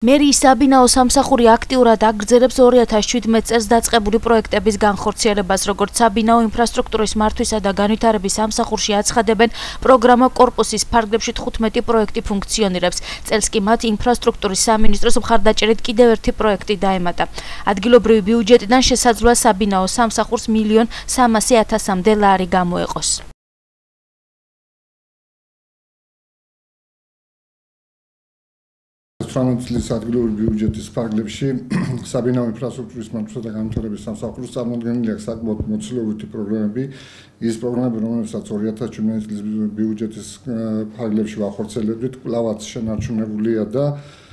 მერიის საბინაო სამსახური აქტიურად აგრძელებს 2017 წელს დაწყებული პროექტების განხორციელებას, როგორც საბინაო ინფრასტრუქტურის მართვისა და განვითარების სამსახურში აცხადებენ, პროგრამა კორპუსის ფარგლებში 15 პროექტი ფუნქციონირებს. წელს კი მათ ინფრასტრუქტურის სამინისტროს მხარდაჭერით კიდევ ერთი პროექტი დაემატა. ადგილობრივი ბიუჯეტიდან შესაძლოა საბინაო სამსახურს 1.300.000-მდე ლარი გამოეყოს. 18 წლის ადგილობრივი ბიუჯეტის ფარგლებში საბინაო ინფრასტრუქტურის მართვისა და განვითარების სამსახურს წარმოდგენილი აქვს საკმაოდ მოცულობითი პროგრამები. ის პროგრამები, რომლებსაც 2017 წლის ბიუჯეტის ფარგლებში ვახორციელებდით, კვლავაც შენარჩუნებულია და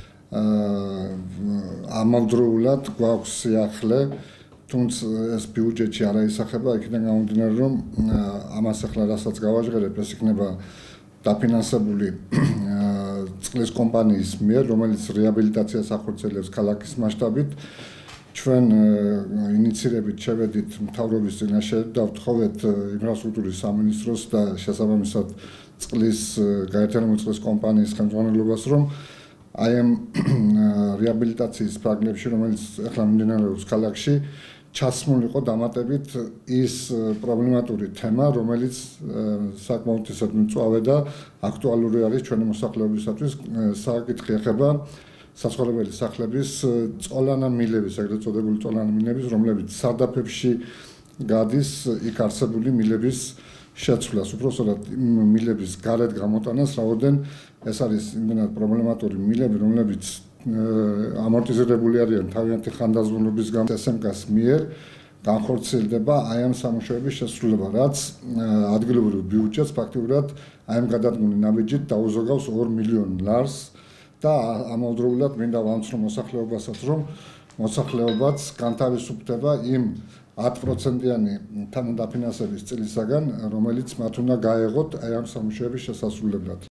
ამავდროულად გვაქვს სიახლე, თუმცა ეს ბიუჯეტში არ აისახება, იქიდან გამომდინარე, რომ ამას ახლა რასაც გავაჟღერებ, ეს იქნება დაფინანსებული წყლის კომპანიის მიერ, რომელიც რეაბილიტაციას ახორციელებს ქალაქის მასშტაბით. ჩვენ ინიცირებით შევედით მთავრობის წინაშე და ვთხოვეთ ინფრასტრუქტურის სამინისტროს და შესაბამისად წყლის გაერთიანებული წყლის კომპანიის ხელმძღვანელობას, რომ აი ამ რეაბილიტაციის პროგრამებში, რომელიც ახლა მიმდინარეობს ქალაქში, ჩასმულიყო დამატებით ის პრობლემატური თემა, რომელიც საკმაოდ ისეთ მწვავე და აქტუალური არის ჩვენი მოსახლეობისათვის. საკითხი ეხება საცხოვრებელი სახლების წოლანა მილების, ეგრეთ წოდებული წოლანა მილების, რომლებიც სარდაფებში გადის იქ არსებული მილების შეცვლას. უпроსტად მილების გარეთ გამოტანას რაოდენ ეს არის იმდენად პრობლემატური მილები, რომლებიც ამორტიზირებული არიან თავიანთი ხანდაზმულობის გამო SMK-ს მიერ განხორციელდება აი ამ სამუშაოების შესრულება, რაც ადგილობრივ ბიუჯეტს ფაქტიურად აი ამ გადადგმული ნაბიჯით დაუზოგავს 2 მილიონ ლარს და ამავდროულად მინდა ვამცნო მოსახლეობასაც, რომ მოსახლეობაც განთავისუფლდება იმ 10%-იანი თანადაფინანსების წილისაგან, რომელიც მათ უნდა გაეღოთ აი ამ სამუშაოების შესასრულებლად.